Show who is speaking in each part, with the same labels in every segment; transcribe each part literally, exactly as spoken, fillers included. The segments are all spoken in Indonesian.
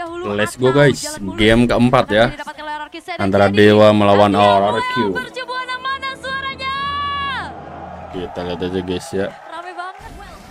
Speaker 1: dahulu.
Speaker 2: Let's go guys, game keempat ya. Antara Dewa melawan R R Q.
Speaker 1: Percobaan yang mana suaranya?
Speaker 2: Kita lihat aja guys ya.
Speaker 1: Rame banget.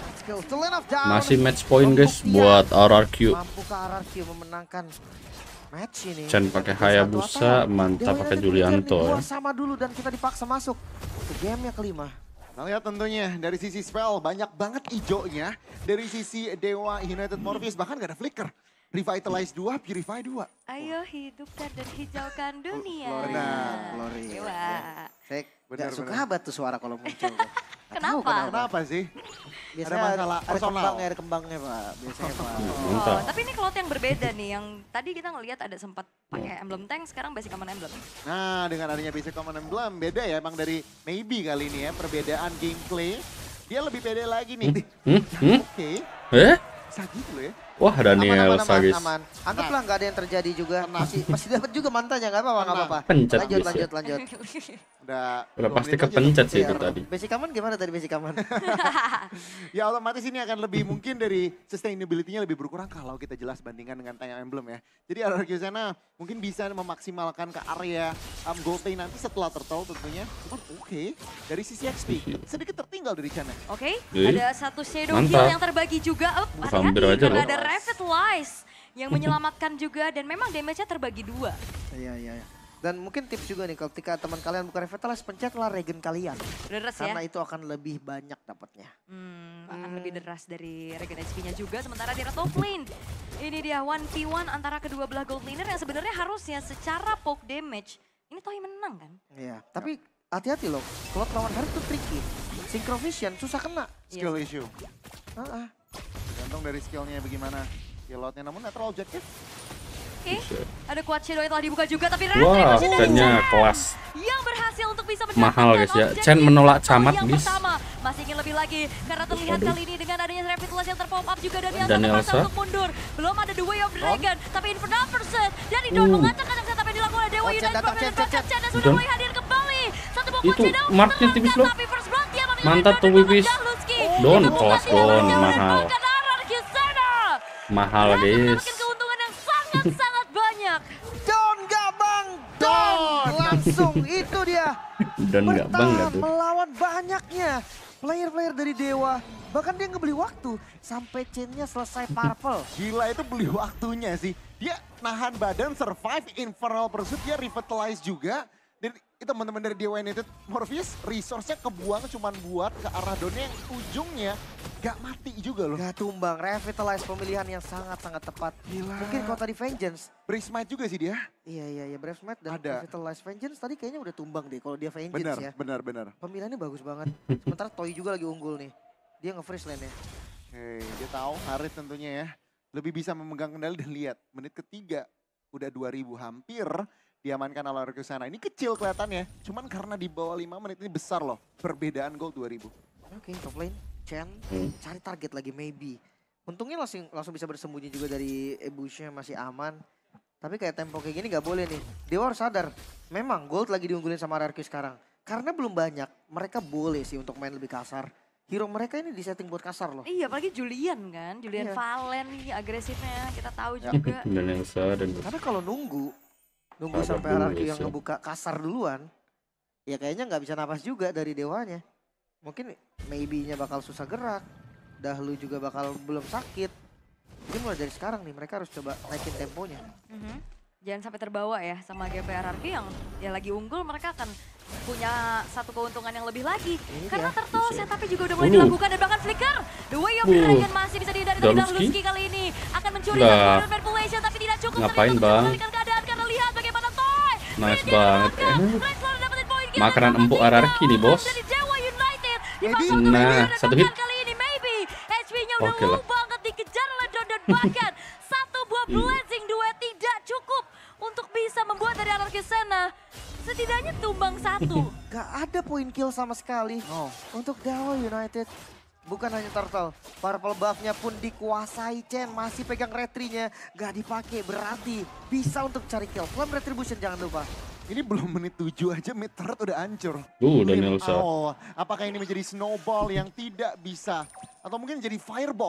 Speaker 2: Masih match point guys buat R R Q.
Speaker 3: Mampukah R R Q memenangkan match ini?
Speaker 2: Chen pakai Hayabusa, mantap pakai Julianto ya.
Speaker 3: Sama dulu dan kita dipaksa masuk ke game yang kelima.
Speaker 4: Nah, lihat tentunya dari sisi spell banyak banget ijonya. Dari sisi Dewa United Morpheus bahkan gak ada flicker. Revitalize dua, Purify dua.
Speaker 1: Ayo hidupkan dan hijaukan dunia.
Speaker 4: Benar,
Speaker 3: Glory.
Speaker 1: Dewa.
Speaker 3: Saya
Speaker 4: Benar,
Speaker 3: gak suka
Speaker 4: benar.
Speaker 3: banget tuh suara kalau muncul. Nggak tahu
Speaker 1: Kenapa?
Speaker 4: Kenapa sih?
Speaker 3: Biasanya
Speaker 4: Ada
Speaker 3: ada,
Speaker 4: masalah
Speaker 3: ada
Speaker 4: personal.
Speaker 3: kembangnya, ada kembangnya Pak. Biasanya Pak.
Speaker 2: Mantap.
Speaker 1: Oh, tapi ini cloth yang berbeda nih, yang tadi kita ngelihat ada sempat pakai emblem tank, sekarang basic common emblem.
Speaker 4: Nah, dengan adanya basic common emblem, beda ya emang dari maybe kali ini ya, perbedaan gameplay. Dia lebih pede lagi nih.
Speaker 2: Hmm? Hmm?
Speaker 4: Oke,
Speaker 2: Eh?
Speaker 4: bisa gitu loh ya.
Speaker 2: Wah Daniel
Speaker 3: aman, aman,
Speaker 2: guys.
Speaker 3: aman. Anggaplah nggak ada yang terjadi juga. Masih masih dapat juga mantannya, nggak apa-apa, nggak apa-apa.
Speaker 2: Pencet
Speaker 3: Lanjut,
Speaker 2: guys ya.
Speaker 3: lanjut, lanjut.
Speaker 4: Udah,
Speaker 2: Udah
Speaker 4: dua
Speaker 2: pasti
Speaker 4: menit aja
Speaker 2: kepencet sih
Speaker 3: Iya,
Speaker 2: itu tadi.
Speaker 3: Basic aman gimana tadi basic aman?
Speaker 4: Ya otomatis ini akan lebih mungkin dari sustainability-nya lebih berkurang kalau kita jelas bandingkan dengan Tayang Emblem ya. Jadi R R Q sana mungkin bisa memaksimalkan ke area um, gold lane nanti setelah turtle tentunya. Cuman oke, dari sisi X P sedikit tertinggal dari Chana.
Speaker 1: Oke,
Speaker 2: Ih,
Speaker 1: ada satu shadow
Speaker 2: mantap.
Speaker 1: heal yang terbagi juga. Oh,
Speaker 2: Hampir
Speaker 1: hati-hati
Speaker 2: aja
Speaker 1: karena
Speaker 2: loh.
Speaker 1: ada Revitalize yang menyelamatkan juga dan memang damage-nya terbagi dua.
Speaker 3: Iya, iya, iya. Dan mungkin tips juga nih, kalau ketika teman kalian buka Revitalize, pencetlah regen kalian.
Speaker 1: Deres ya.
Speaker 3: Karena itu akan lebih banyak dapatnya.
Speaker 1: Hmm, akan lebih deras dari regen H P-nya juga. Sementara di top lane, ini dia one v one antara kedua belah gold laner yang sebenarnya harusnya secara poke damage, ini Toy menang kan?
Speaker 3: Iya, tapi hati-hati loh. Kalau lawan Harit tuh tricky. Synchrovision susah kena.
Speaker 4: Skill issue.
Speaker 3: Ah, ah.
Speaker 4: Tergantung dari skillnya bagaimana. Skill-outnya namun netral objective.
Speaker 1: Oke, ada quad shadow yang telah dibuka juga, tapi
Speaker 2: Wah,
Speaker 1: Retribution dari
Speaker 2: Chen-nya
Speaker 1: Chen
Speaker 2: kelas.
Speaker 1: yang berhasil untuk bisa
Speaker 2: Mahal, guys, ya.
Speaker 1: objektif
Speaker 2: Chen menolak
Speaker 1: tahun
Speaker 2: camat,
Speaker 1: yang
Speaker 2: guys.
Speaker 1: pertama. Masih ingin lebih lagi, karena terlihat
Speaker 2: Aduh.
Speaker 1: kali ini dengan adanya Revitalize yang terpop up juga dari
Speaker 2: Dan
Speaker 1: Elsa
Speaker 2: Elsa.
Speaker 1: untuk mundur. Belum ada The Way of Dragon, tapi Infernal Pursuit dari Don
Speaker 2: Uh.
Speaker 1: mengacak-acak setup yang dilakukan oleh Dewa
Speaker 3: Oh, Chen
Speaker 1: United.
Speaker 3: datang, Chen, Chen, Chen.
Speaker 1: Chen sudah
Speaker 2: Dan-
Speaker 1: mulai hadir kembali. Satu buah
Speaker 2: Itu
Speaker 1: quad shadow,
Speaker 2: marknya tipis loh.
Speaker 1: tapi First Blood dia memilih
Speaker 2: Mantap
Speaker 1: Don
Speaker 2: tuh,
Speaker 1: dan
Speaker 2: Wibis.
Speaker 1: Dahluski.
Speaker 2: Don,
Speaker 1: Itu bukan
Speaker 2: kelas
Speaker 1: tidak
Speaker 2: Don,
Speaker 1: berhasil
Speaker 2: mahal.
Speaker 1: menimbulkan R R Q sana.
Speaker 2: Mahal
Speaker 1: Dan
Speaker 2: guys.
Speaker 1: mendapatkan keuntungan yang sangat-sangat banyak.
Speaker 3: Don gak bang, Don langsung itu dia.
Speaker 2: Dan nggak bangga
Speaker 3: Bertahan
Speaker 2: tuh.
Speaker 3: melawan banyaknya player-player dari Dewa. Bahkan dia ngebeli waktu sampai chainnya selesai purple.
Speaker 4: Gila itu beli waktunya sih. Dia nahan badan, survive, Infernal Pursuit, dia revitalize juga. Dan itu teman-teman dari Dewa United Morpheus, resource-nya kebuang cuman buat ke arah Donnya yang ujungnya gak mati juga loh.
Speaker 3: Gak tumbang, Revitalize pemilihan yang sangat-sangat tepat.
Speaker 4: Gila.
Speaker 3: Mungkin kalau tadi Vengeance.
Speaker 4: Brave Smite juga sih dia.
Speaker 3: Iya, iya, iya. Brave Smite dan
Speaker 4: Ada.
Speaker 3: Revitalize Vengeance tadi kayaknya udah tumbang deh kalau dia Vengeance
Speaker 4: Benar,
Speaker 3: ya.
Speaker 4: benar, benar.
Speaker 3: Pemilihannya bagus banget. Sementara Toy juga lagi unggul nih. Dia nge-freeze lane-nya.
Speaker 4: Oke, dia tahu Harit tentunya ya. Lebih bisa memegang kendali dan lihat menit ketiga udah dua ribu hampir diamankan oleh ke sana. Ini kecil kelihatannya, cuman karena di bawah lima menit ini besar loh perbedaan gol dua ribu.
Speaker 3: Oke, top lane. Chen,
Speaker 2: Hmm.
Speaker 3: cari target lagi maybe. Untungnya langsung langsung bisa bersembunyi juga dari Ebushnya masih aman. Tapi kayak tempo kayak gini gak boleh nih. Dewa harus sadar, memang Gold lagi diunggulin sama R R Q sekarang. Karena belum banyak, mereka boleh sih untuk main lebih kasar. Hero mereka ini disetting buat kasar loh.
Speaker 1: Iya, apalagi Julian kan, Julian
Speaker 3: Iya.
Speaker 1: Valen nih agresifnya, kita tahu
Speaker 4: Ya.
Speaker 1: juga.
Speaker 2: Dan Elsa dan
Speaker 3: Karena kalau nunggu, nunggu
Speaker 2: Sabar
Speaker 3: sampai
Speaker 2: dulu,
Speaker 3: R R Q
Speaker 2: guys,
Speaker 3: yang
Speaker 2: ya.
Speaker 3: ngebuka kasar duluan, ya kayaknya nggak bisa napas juga dari Dewanya. Mungkin maybe-nya bakal susah gerak, Dahlu juga bakal belum sakit. Mungkin mulai dari sekarang nih mereka harus coba naikin temponya.
Speaker 1: Mhm. Jangan sampai terbawa ya sama G P R R Q yang ya lagi unggul, mereka akan punya satu keuntungan yang lebih lagi.
Speaker 3: Ini
Speaker 1: Karena
Speaker 3: dia.
Speaker 1: Turtle
Speaker 2: Bisa.
Speaker 1: tapi juga udah mulai
Speaker 2: Uh.
Speaker 1: dilakukan dan bahkan flicker. The Way of
Speaker 2: Uh.
Speaker 1: Dragon masih bisa dihindari dari
Speaker 2: Dahluski.
Speaker 1: Dahluski kali ini. Akan mencuri
Speaker 2: Lah.
Speaker 1: satu point manipulation tapi tidak cukup.
Speaker 2: Ngapain,
Speaker 1: ternyata untuk
Speaker 2: Bang?
Speaker 1: membalikan keadaan karena lihat bagaimana Toy.
Speaker 2: Nice
Speaker 1: Dia
Speaker 2: banget.
Speaker 1: mendapatkan.
Speaker 2: Eh.
Speaker 1: Red Squad dapetin poin. Kita
Speaker 2: Makanan
Speaker 1: dapat
Speaker 2: empuk
Speaker 1: tiga
Speaker 2: R R Q nih, bos.
Speaker 1: dari Dewa United.
Speaker 3: Maybe.
Speaker 1: Dipaksa untuk
Speaker 2: Nah,
Speaker 1: menang dan
Speaker 2: satu
Speaker 1: bahkan
Speaker 2: hit.
Speaker 1: kali ini maybe H P-nya udah
Speaker 2: Oke lah.
Speaker 1: low banget dikejar oleh Don dan bahkan satu buah
Speaker 2: Iya.
Speaker 1: blessing duet tidak cukup untuk bisa membuat dari R R Q sana setidaknya tumbang satu.
Speaker 3: Gak ada poin kill sama sekali
Speaker 4: Oh,
Speaker 3: untuk Dewa United. Bukan hanya Turtle, purple buff-nya pun dikuasai. Chen masih pegang retrinya, gak dipakai berarti bisa untuk cari kill. Flame Retribution jangan lupa.
Speaker 4: ini belum menit tujuh aja mid turret udah hancur.
Speaker 2: Uh, dan
Speaker 4: Lim
Speaker 2: Elsa.
Speaker 4: Owl. Apakah ini menjadi snowball yang tidak bisa atau mungkin jadi fireball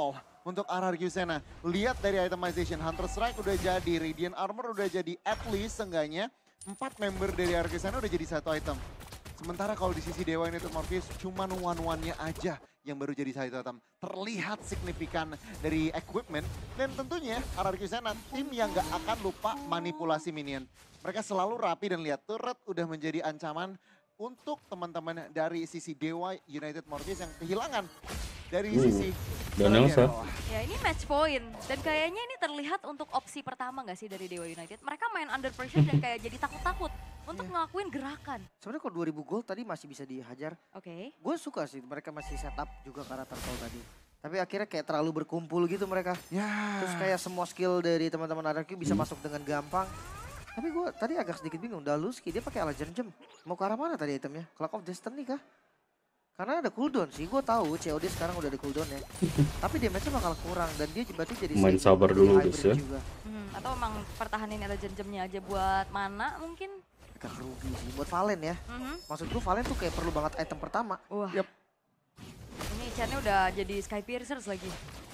Speaker 4: untuk R R Q Sena. Lihat dari itemization, Hunter Strike udah jadi, Radiant Armor udah jadi, at least seenggaknya empat member dari R R Q Sena udah jadi satu item. Sementara kalau di sisi Dewa United Morpheus cuma one-one-nya aja yang baru jadi satu item. Terlihat signifikan dari equipment dan tentunya R R Q Sena tim yang gak akan lupa manipulasi minion. Mereka selalu rapi dan lihat turret udah menjadi ancaman untuk teman-teman dari sisi Dewa United Morpheus yang kehilangan dari
Speaker 2: Uh,
Speaker 4: sisi
Speaker 2: dan Elsa.
Speaker 1: Ya ini match point dan kayaknya ini terlihat untuk opsi pertama nggak sih dari Dewa United. Mereka main under pressure dan kayak jadi takut-takut untuk ngelakuin gerakan.
Speaker 3: Sebenarnya kalau dua ribu gold tadi masih bisa dihajar.
Speaker 1: Oke. Okay.
Speaker 3: Gue suka sih mereka masih setup juga karakter Turtle tadi. Tapi akhirnya kayak terlalu berkumpul gitu mereka.
Speaker 4: Ya.
Speaker 3: Terus kayak semua skill dari teman-teman R R Q bisa masuk dengan gampang. Tapi gue tadi agak sedikit bingung. Daluski dia pakai ala jam-jam. Mau ke arah mana tadi itemnya? Clock of Destiny kah? Karena ada cooldown sih. Gue tahu C O D sekarang udah ada cooldown ya. Tapi damage-nya bakal kurang. Dan dia berarti jadi
Speaker 2: main
Speaker 3: safe
Speaker 2: sabar
Speaker 3: jadi
Speaker 2: dulu
Speaker 3: hybrid
Speaker 2: guys ya.
Speaker 3: juga.
Speaker 1: Hmm, atau emang pertahanin ala jam-jamnya aja buat mana mungkin?
Speaker 3: Agak rugi sih. Buat Valen ya.
Speaker 1: Mm-hmm.
Speaker 3: Maksud gue Valen tuh kayak perlu banget item pertama.
Speaker 1: Wah.
Speaker 4: Yep.
Speaker 1: Ini Chen-nya udah jadi Sky Piercers lagi.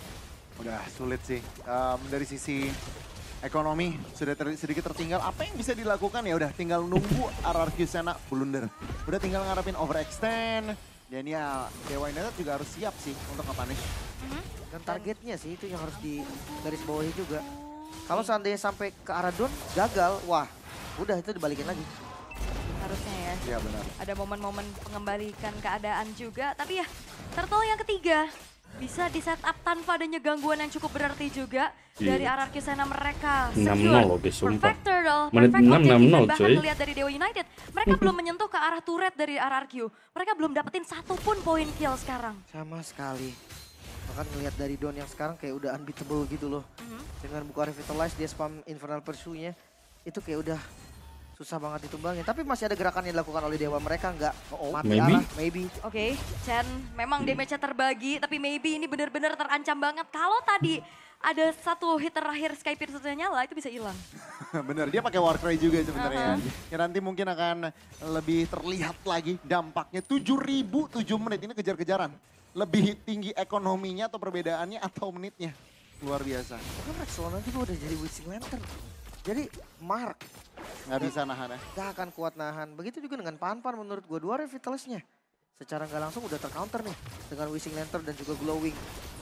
Speaker 4: Udah sulit sih. Um, dari sisi ekonomi sudah ter sedikit tertinggal. Apa yang bisa dilakukan ya udah tinggal nunggu R R Q Sena blunder. Udah tinggal ngarepin overextend. Dan ya Dewa United juga harus siap sih untuk nge-punish.
Speaker 1: Mm-hmm.
Speaker 3: Dan targetnya sih itu yang harus di garis bawahi juga. Kalau seandainya sampai ke arah Don gagal, wah udah itu dibalikin lagi.
Speaker 1: Harusnya ya.
Speaker 4: Iya benar.
Speaker 1: Ada momen-momen mengembalikan keadaan juga. Tapi ya Turtle yang ketiga bisa di setup tanpa adanya gangguan yang cukup berarti juga
Speaker 2: Iya.
Speaker 1: dari R R Q Sena mereka.
Speaker 2: enam
Speaker 1: Secure.
Speaker 2: nol loh guys, sumpah.
Speaker 1: Perfect turtle,
Speaker 2: Menit
Speaker 1: perfect
Speaker 2: enam,
Speaker 1: objective,
Speaker 2: enam nol,
Speaker 1: dan bahkan
Speaker 2: coy.
Speaker 1: ngelihat dari Dewa United. Mereka belum menyentuh ke arah turret dari R R Q. Mereka belum dapetin satupun poin kill sekarang.
Speaker 3: Sama sekali. Bahkan ngelihat dari Don yang sekarang kayak udah unbeatable gitu loh.
Speaker 1: Mhm.
Speaker 3: Dengan buka Revitalize dia spam Infernal Pursuit-nya. Itu kayak udah susah banget ditumbangin. Tapi masih ada gerakan yang dilakukan oleh Dewa. Mereka nggak mati
Speaker 2: Maybe.
Speaker 3: arah. Maybe.
Speaker 1: Oke, Chen memang damage-nya terbagi, tapi maybe ini benar-benar terancam banget. Kalau tadi ada satu hit terakhir Sky Piercer nyala, itu bisa hilang.
Speaker 4: Bener, dia pakai Warcry juga sebenarnya. Ya nanti mungkin akan lebih terlihat lagi dampaknya. tujuh ribu tujuh menit, ini kejar-kejaran. Lebih tinggi ekonominya atau perbedaannya atau menitnya. Luar biasa.
Speaker 3: Bahkan Rexona juga udah jadi Wishing Lantern. Jadi Mark
Speaker 4: Nggak bisa nahan ya.
Speaker 3: gak akan kuat nahan. Begitu juga dengan Panpan menurut gue. Dua Revitalize-nya secara nggak langsung udah tercounter nih. Dengan Wishing Lantern dan juga Glowing.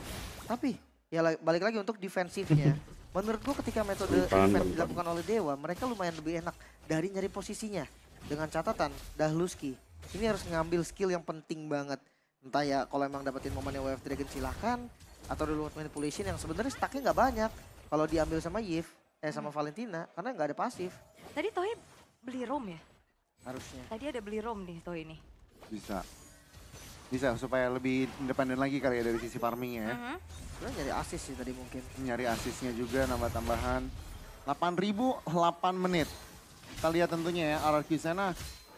Speaker 3: Tapi ya la- balik lagi untuk defensifnya. Menurut gue ketika metode
Speaker 2: Panpan,
Speaker 3: defense
Speaker 2: Panpan.
Speaker 3: dilakukan oleh Dewa. Mereka lumayan lebih enak dari nyari posisinya. Dengan catatan Dahluski ini harus ngambil skill yang penting banget. Entah ya kalau emang dapetin momennya W F Dragon silahkan. Atau Reload Manipulation yang sebenarnya stacknya nggak banyak. Kalau diambil sama Yves, eh sama Valentina. Karena nggak ada pasif
Speaker 1: Tadi Toy beli roam ya?
Speaker 3: harusnya.
Speaker 1: Tadi ada beli roam nih Toy ini.
Speaker 4: Bisa. Bisa supaya lebih independen lagi kali ya dari sisi farmingnya ya.
Speaker 1: Mhm.
Speaker 3: Sebenarnya nyari assist sih tadi mungkin.
Speaker 4: Nyari asisnya juga nambah tambahan. delapan ribu delapan menit. Kita lihat tentunya ya R R Q Sena.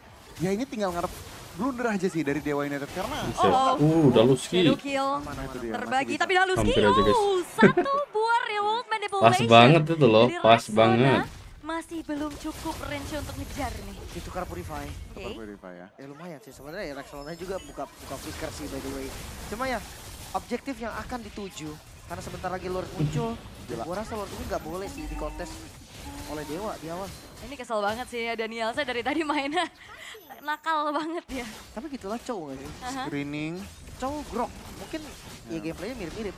Speaker 4: Ya ini tinggal ngarep blunder aja sih dari Dewa United karena
Speaker 2: Bisa.
Speaker 1: Oh.
Speaker 2: Uh, Daluski.
Speaker 1: Shadow kill
Speaker 4: Nah, itu dia,
Speaker 1: terbagi,
Speaker 4: masih bisa.
Speaker 1: tapi Daluski
Speaker 2: Hampir aja, guys.
Speaker 1: oh, satu buah Revolt Manipulation.
Speaker 2: Pas banget itu loh,
Speaker 1: Dari
Speaker 2: pas
Speaker 1: Rexona
Speaker 2: banget.
Speaker 1: Masih belum cukup range untuk ngejar nih.
Speaker 3: Ditukar Purify.
Speaker 1: Oke.
Speaker 4: Super verify ya.
Speaker 3: Ya lumayan sih sebenarnya ya Rexona juga buka buka flicker sih by the way. Cuma ya objektif yang akan dituju karena sebentar lagi Lord muncul.
Speaker 4: Gila.
Speaker 3: Gua rasa Lord ini nggak boleh sih di kontes oleh Dewa di awal.
Speaker 1: Ini kesel banget sih ya Daniel, saya dari tadi mainnya nakal banget ya.
Speaker 3: Tapi gitulah Chow nggak sih?
Speaker 1: Aha.
Speaker 4: Screening.
Speaker 3: Chow grok. Mungkin ya,
Speaker 4: Ya.
Speaker 3: gameplaynya mirip-mirip.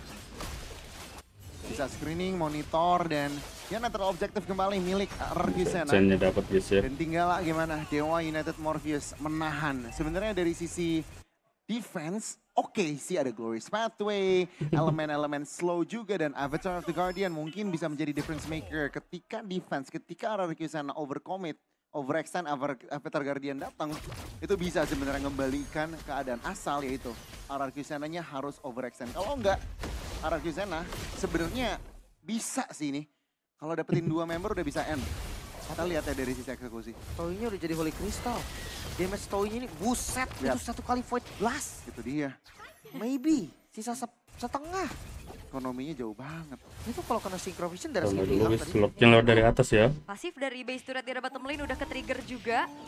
Speaker 4: Bisa screening, monitor, dan ya netral objektif kembali milik R R Q Sena.
Speaker 2: Chen-nya dapat guys ya.
Speaker 4: Dan tinggal lah gimana Dewa United Morpheus menahan. Sebenarnya dari sisi defense, oke sih ada Glorious Pathway, elemen-elemen slow juga, dan Avatar of the Guardian mungkin bisa menjadi difference maker ketika defense, ketika R R Q Sena overcommit, overextend Avatar Avatar Guardian datang, itu bisa sebenarnya ngembalikan keadaan asal, yaitu R R Q Sena-nya harus overextend. Kalau enggak, R R Q Sena sebenarnya bisa sih nih. Kalau dapetin dua member udah bisa end. Kita lihat ya dari sisi eksekusi.
Speaker 3: Toy-nya udah jadi Holy Crystal. Damage Toy-nya ini buset
Speaker 4: Lihat.
Speaker 3: itu satu kali Void Blast.
Speaker 4: Itu dia.
Speaker 3: Maybe sisa se- setengah.
Speaker 4: Ekonominya jauh banget.
Speaker 3: Itu kalau kena Synchro Vision darah
Speaker 2: Kalau
Speaker 3: segitu
Speaker 2: dulu
Speaker 3: hilang
Speaker 2: guys,
Speaker 3: tadi.
Speaker 2: slotnya lewat dari atas ya.
Speaker 1: Pasif dari base turret di bottom lane udah ke-trigger juga.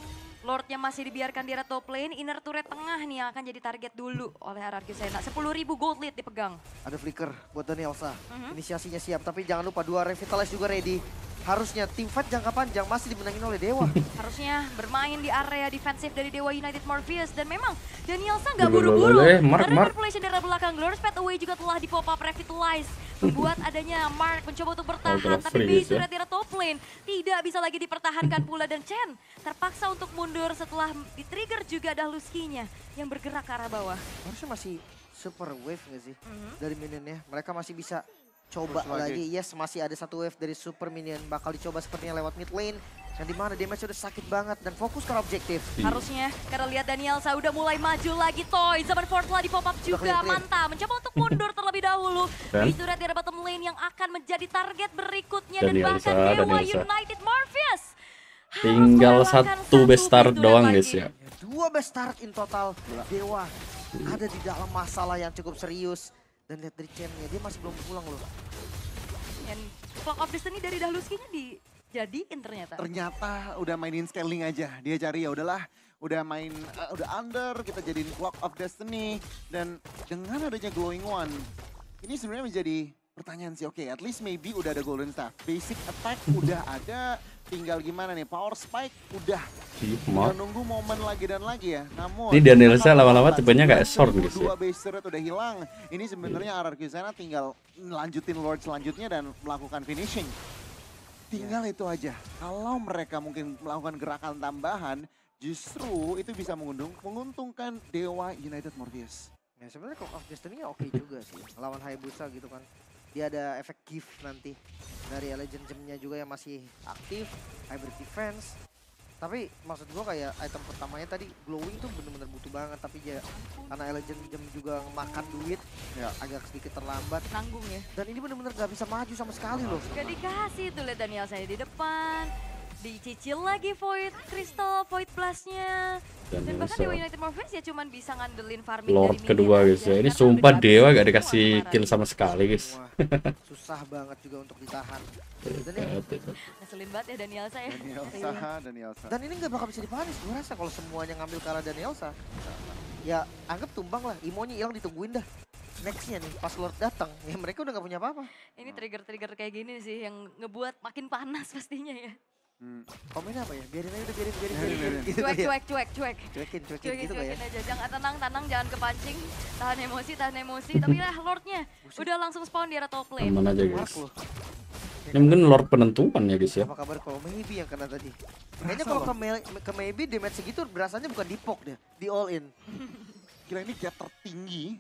Speaker 1: Lordnya masih dibiarkan di area top lane, inner turret tengah nih yang akan jadi target dulu oleh R R Q Sena. sepuluh ribu gold lead dipegang.
Speaker 3: Ada flicker buat Danielsa.
Speaker 1: Mm-hmm.
Speaker 3: Inisiasinya siap, tapi jangan lupa dua Revitalize juga ready. Harusnya tim fight jangka panjang masih dimenangin oleh Dewa.
Speaker 1: Harusnya bermain di area defensif dari Dewa United Morpheus. Dan memang Danielsa nggak
Speaker 2: Boleh,
Speaker 1: buru-buru.
Speaker 2: boleh. Mark,
Speaker 1: Karena
Speaker 2: Mark.
Speaker 1: manipulation dari belakang Glorious Path Away juga telah di pop up Revitalize. Membuat adanya Mark mencoba untuk bertahan.
Speaker 2: Oh,
Speaker 1: tapi
Speaker 2: free,
Speaker 1: base
Speaker 2: guys, ya.
Speaker 1: sudah tidak top lane. Tidak bisa lagi dipertahankan pula. Dan Chen terpaksa untuk mundur setelah di-trigger juga Dahluskinya yang bergerak ke arah bawah.
Speaker 3: Harusnya masih super wave nggak sih
Speaker 1: Mhm.
Speaker 3: dari minionnya. Mereka masih bisa coba
Speaker 4: Terus lagi.
Speaker 3: lagi. Yes, masih ada satu wave dari super minion. Bakal dicoba sepertinya lewat mid lane. Yang dimana damage udah sakit banget dan fokus ke objektif.
Speaker 2: Iya.
Speaker 1: Harusnya karena lihat Danielsa udah mulai maju lagi Toy. Zaman Ford telah di pop up juga.
Speaker 3: clear-clear.
Speaker 1: Manta mencoba untuk mundur terlebih dahulu.
Speaker 2: Dan?
Speaker 1: Base turret dari bottom lane yang akan menjadi target berikutnya.
Speaker 2: Danielsa,
Speaker 1: dan bahkan Dewa
Speaker 2: Danielsa.
Speaker 1: United Morpheus harus
Speaker 2: Tinggal
Speaker 1: melewatkan
Speaker 2: satu best start
Speaker 1: base turret
Speaker 2: doang
Speaker 1: lagi.
Speaker 2: guys ya.
Speaker 3: Ya, dua best start in total. Dewa ada di dalam masalah yang cukup serius. Dan lihat dari Chen-nya, dia masih belum pulang loh.
Speaker 1: Dan Clock of Destiny dari Dahluskinya dijadiin ternyata.
Speaker 4: Ternyata udah mainin scaling aja. Dia cari ya udahlah, udah main uh, udah under, kita jadiin Clock of Destiny dan dengan adanya Glowing One, ini sebenarnya menjadi pertanyaan sih. Oke, at least maybe udah ada Golden Staff. Basic attack udah ada, tinggal gimana nih? Power Spike udah.
Speaker 2: Ih,
Speaker 4: Tinggal
Speaker 2: Mark.
Speaker 4: nunggu momen lagi dan lagi ya. Namun
Speaker 2: Ini Danielsa lama-lama tipenya kayak short guys ya.
Speaker 4: Dua base turret udah hilang. Ini sebenarnya R R Q Sena tinggal lanjutin Lord selanjutnya dan melakukan finishing. Tinggal itu aja. Kalau mereka mungkin melakukan gerakan tambahan, justru itu bisa menguntung, menguntungkan Dewa United Morpheus.
Speaker 3: Ya sebenarnya Clock of Destiny oke juga sih. Lawan Hayabusa gitu kan. Dia ada efek gift nanti. Dari Legend Gem-nya juga yang masih aktif. Hybrid Defense. Tapi maksud gua kayak item pertamanya tadi glowing tuh bener-bener butuh banget. Tapi ya karena Legend Gem juga makan duit.
Speaker 4: Ya.
Speaker 3: Agak sedikit terlambat.
Speaker 1: Nanggung ya.
Speaker 3: Dan ini bener-bener gak bisa maju sama sekali loh.
Speaker 1: Gak dikasih tuh lihat Danielsa di depan. Dicicil lagi Void Crystal, Void Blast-nya. Dan bahkan
Speaker 2: Danielsa.
Speaker 1: Dewa United Morpheus ya cuman bisa ngandelin farming
Speaker 2: Lord
Speaker 1: dari
Speaker 2: kedua
Speaker 1: minion
Speaker 2: guys
Speaker 1: aja,
Speaker 2: ya. Ini
Speaker 1: karena
Speaker 2: sumpah
Speaker 1: udah
Speaker 2: Dewa
Speaker 1: habis
Speaker 2: gak dikasih
Speaker 1: semua kemarin.
Speaker 2: kill sama sekali guys.
Speaker 3: Semua. Susah banget juga untuk ditahan. Dan ini,
Speaker 1: Ngeselin banget ya Danielsa ya.
Speaker 4: Danielsa, Danielsa.
Speaker 3: dan ini gak bakal bisa dipanis. Gue rasa kalau semuanya ngambil ke arah Danielsa. Ya anggap tumbang lah. Imonya hilang ditungguin dah. Nextnya nih pas Lord datang. Ya mereka udah gak punya apa-apa.
Speaker 1: Ini trigger-trigger kayak gini sih yang ngebuat makin panas pastinya ya.
Speaker 4: Hmm.
Speaker 3: Komennya apa ya? Biarin aja udah biarin, biarin,
Speaker 4: Biarin,
Speaker 3: biarin.
Speaker 4: biarin.
Speaker 3: Gitu
Speaker 1: Cuek,
Speaker 3: ya.
Speaker 1: cuek, cuek, cuek.
Speaker 3: Cuekin, cuekin
Speaker 1: Cuekin,
Speaker 3: gitu kayak.
Speaker 1: cuekin aja. Jangan tenang, tenang, jangan kepancing. Tahan emosi, tahan emosi. Tapi lah Lordnya udah langsung spawn di area top lane.
Speaker 2: Aman aja
Speaker 3: Mark
Speaker 2: guys.
Speaker 3: loh.
Speaker 2: Ini mungkin Lord penentuan ya guys ya.
Speaker 3: Apa kabar kalau maybe yang kena tadi? Kayaknya kalau ke, me- ke maybe damage segitu berasanya bukan di poke deh, di all in.
Speaker 4: Gila ini gap tertinggi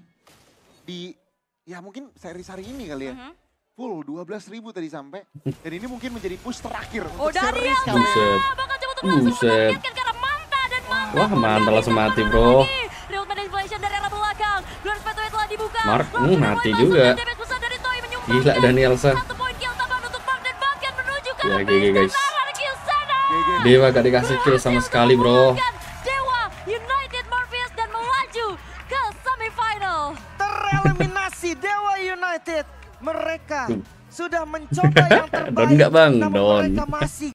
Speaker 4: di ya mungkin seri-seri ini kali ya.
Speaker 1: Mhm.
Speaker 4: Full dua belas ribu tadi sampai. Dan ini mungkin menjadi push terakhir
Speaker 1: Oh
Speaker 4: untuk seri
Speaker 1: Danielsa
Speaker 4: kali.
Speaker 2: Buset.
Speaker 1: bakal coba untuk langsung
Speaker 2: Buset.
Speaker 1: menargetkan ke arah Manta dan Manta.
Speaker 2: Wah,
Speaker 1: pun
Speaker 2: Manta
Speaker 1: nggak
Speaker 2: langsung
Speaker 1: bisa
Speaker 2: mati,
Speaker 1: kemana
Speaker 2: bro.
Speaker 1: lagi. Real manipulation dari arah belakang. Glorious Pathway telah dibuka.
Speaker 2: Mark,
Speaker 1: Lord
Speaker 2: hmm,
Speaker 1: sudah
Speaker 2: mati
Speaker 1: mulai
Speaker 2: juga.
Speaker 1: masuk dan damage besar dari Toy menyumbangkan
Speaker 2: Gila Danielsa.
Speaker 1: satu poin kill tambahan untuk Mark dan bahkan menuju ke
Speaker 2: Ya,
Speaker 1: arah
Speaker 2: G G, guys.
Speaker 1: base R R Q Sena.
Speaker 4: G G.
Speaker 2: Dewa gak dikasih kill sama sekali bro.
Speaker 1: Dewa United Morpheus dan melaju ke semifinal.
Speaker 3: Tereliminasi Dewa United. Mereka
Speaker 2: Hmm.
Speaker 3: sudah mencoba yang terbaik.
Speaker 2: Don nggak, Bang?
Speaker 3: namun
Speaker 2: Don.
Speaker 3: mereka masih